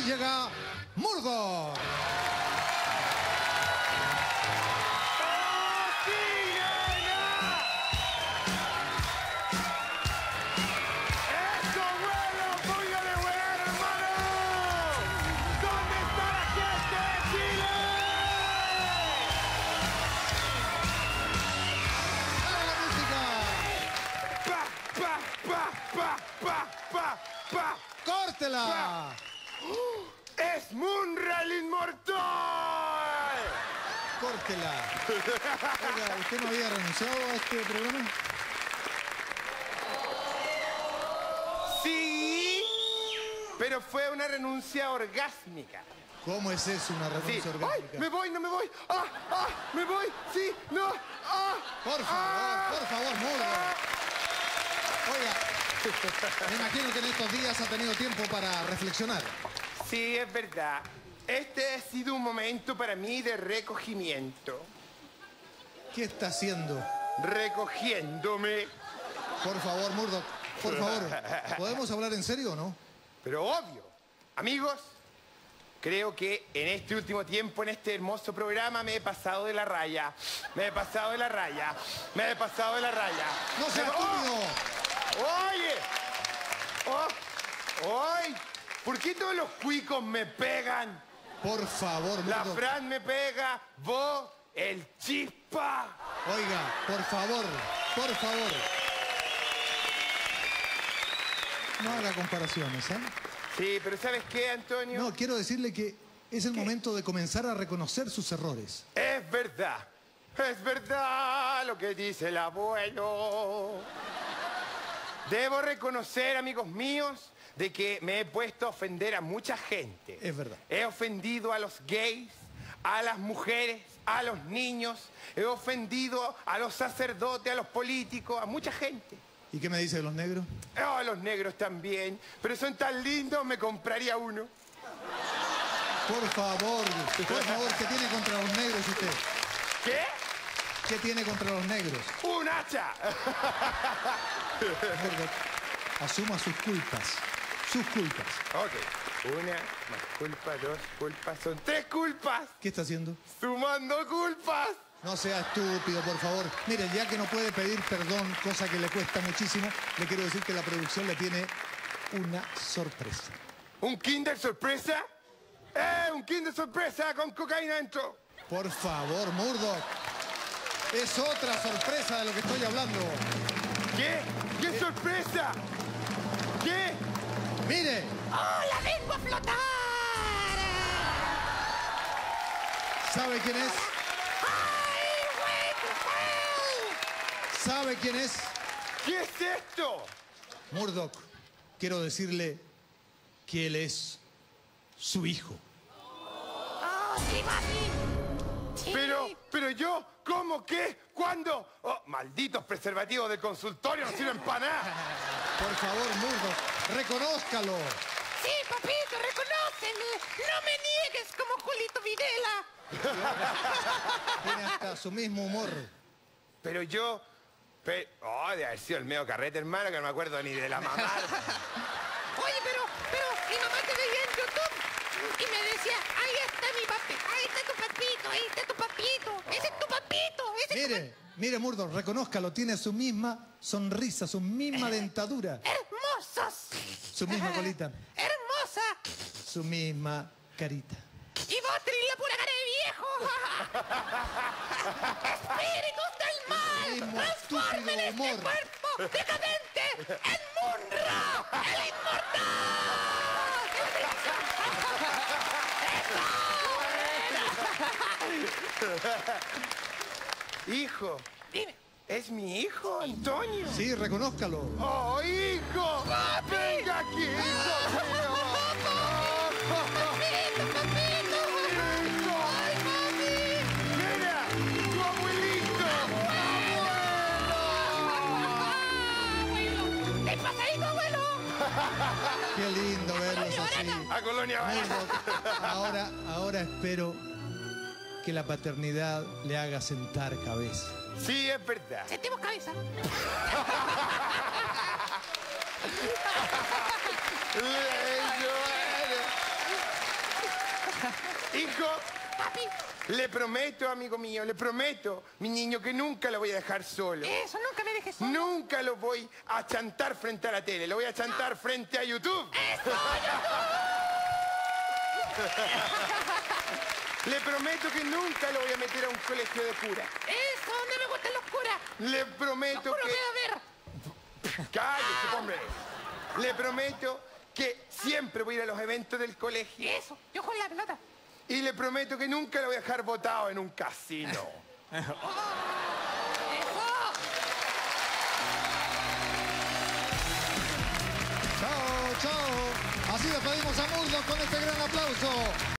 llega Murdoch. ¡Córtela! ¡Es Munra el inmortal! ¡Córtela! Oiga, ¿usted no había renunciado a este programa? Sí, pero fue una renuncia orgásmica. ¿Cómo es eso, una renuncia Sí. orgánica? ¡Ay! ¡Me voy, no me voy! ¡Me voy! ¡Sí! ¡No! Por favor, Murdoch. Oiga, me imagino que en estos días ha tenido tiempo para reflexionar. Sí, es verdad. Este ha sido un momento para mí de recogimiento. ¿Qué está haciendo? Recogiéndome. Por favor, Murdoch, por favor. ¿Podemos hablar en serio o no? Pero obvio. Amigos, creo que en este último tiempo, en este hermoso programa, me he pasado de la raya. Me he pasado de la raya. Me he pasado de la raya. ¡No sea estúpido! ¡Oye! ¡Ay! ¿Por qué todos los cuicos me pegan? Por favor, La Murdoch. Fran me pega, vos, el Chispa. Oiga, por favor, por favor. No haga comparaciones, ¿eh? Sí, pero ¿sabes qué, Antonio? No, quiero decirle que es el momento de comenzar a reconocer sus errores. Es verdad lo que dice el abuelo. Debo reconocer, amigos míos, de que me he puesto a ofender a mucha gente. Es verdad. He ofendido a los gays, a las mujeres, a los niños. He ofendido a los sacerdotes, a los políticos, a mucha gente. ¿Y qué me dice de los negros? Oh, a los negros también. Pero son tan lindos, me compraría uno. Por favor, ¿qué tiene contra los negros usted? ¿Qué? ¿Qué tiene contra los negros? ¡Un hacha! Murdoch, asuma sus culpas. Sus culpas. Ok. Una más culpa, dos culpas. Son tres culpas. ¿Qué está haciendo? Sumando culpas. No sea estúpido, por favor. Mire, ya que no puede pedir perdón, cosa que le cuesta muchísimo, le quiero decir que la producción le tiene una sorpresa. ¿Un Kinder sorpresa? ¡Un Kinder sorpresa con cocaína dentro! Por favor, Murdoch. Es otra sorpresa de lo que estoy hablando. ¿Qué? ¿Qué sorpresa? ¿Qué? Mire. ¡Hola, vengo a flotar! ¿Sabe quién es? ¡Ay, güey! ¿Sabe quién es? ¿Qué es esto? Murdoch, quiero decirle que él es su hijo. ¡Oh, sí, papi! Sí. Pero yo, ¿cómo? ¿Qué? ¿Cuándo? Oh, malditos preservativos de consultorio no sirven para nada. Por favor, Murdoch, reconózcalo. Sí, papito, reconóceme. No me niegues como Julito Videla. Tiene hasta su mismo humor. Pero yo... Oh, de haber sido el medio carrete, hermano, que no me acuerdo ni de la mamá. Oye, pero mi mamá te veía en YouTube y me decía, ahí está mi papi, ahí está tu papito, ahí está tu papito, ese es tu papito, ese es tu Mire, Murdoch, reconózcalo, tiene su misma sonrisa, su misma dentadura, ¡Hermosos! su misma colita, ¡Hermosa! su misma carita. Y vos tenés la pura cara de viejo. ¡Espíritus del mal! Mismo ¡Transformen estúpido humor. este cuerpo decadente en Munra, el inmortal! Hijo. Dime. ¿Es mi hijo, Antonio? Sí, reconózcalo. ¡Oh, hijo! ¡Papi! ¡Venga aquí, hijo mío! ¡Papito, papito! ¡Hijo! ¡Ay, papi! ¡Mira! ¡Tu abuelito! ¡Abuelo! ¿Qué pasa ahí, tu abuelo? Qué lindo verlos así. ¡A Colonia Barata! Murdoch, ahora espero que la paternidad le haga sentar cabeza. Sí, es verdad. Sentemos cabeza. Hijo, Papi, le prometo, amigo mío, le prometo, mi niño, que nunca lo voy a dejar solo. eso, nunca me dejes solo. Nunca lo voy a chantar frente a la tele, lo voy a chantar frente a YouTube. Le prometo que nunca lo voy a meter a un colegio de cura. Eso, no me gustan los curas. Le prometo Los curas que... me da ver. Cállese, hombre. Le prometo que siempre voy a ir a los eventos del colegio. Eso, yo con la pelota. Y le prometo que nunca lo voy a dejar botado en un casino. Eso. Chao, chao. Así despedimos a Murdoch con este gran aplauso.